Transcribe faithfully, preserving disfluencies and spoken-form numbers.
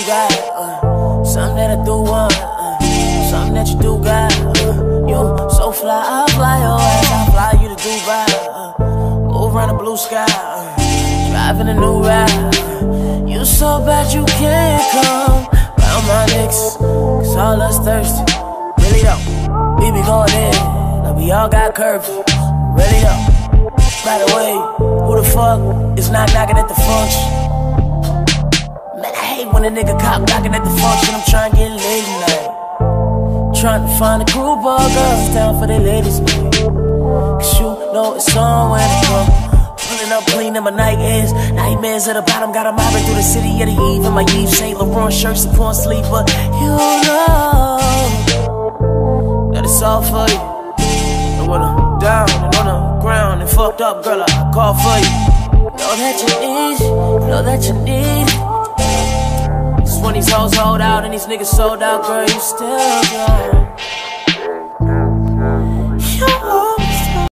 got, uh, something that I do want, uh, something that you do got. Uh, you so fly, I fly your ass, I fly you to Dubai. Uh, move around the blue sky, uh, driving a new ride. Uh, you so bad you can't come round my niggas, cause all us thirsty. Really though, we be going in, like we all got curves. Really though. By the way, who the fuck is not knocking at the function? Man, I hate when a nigga cop knocking at the function. I'm trying to get laid tonight, trying to find a group of girls down for their ladies' night. Cause you know it's on when it come. Pulling up clean in my night ends. Nightmares at the bottom, got a mobbing through the city of the eve. And my Yves Saint Laurent shirts and porn sleeper. You know that it's all for you. And when I'm down and on the ground and fucked up, girl, I call for you. Know that you need, know that you need. Just when these hoes hold out and these niggas sold out, girl, you still young.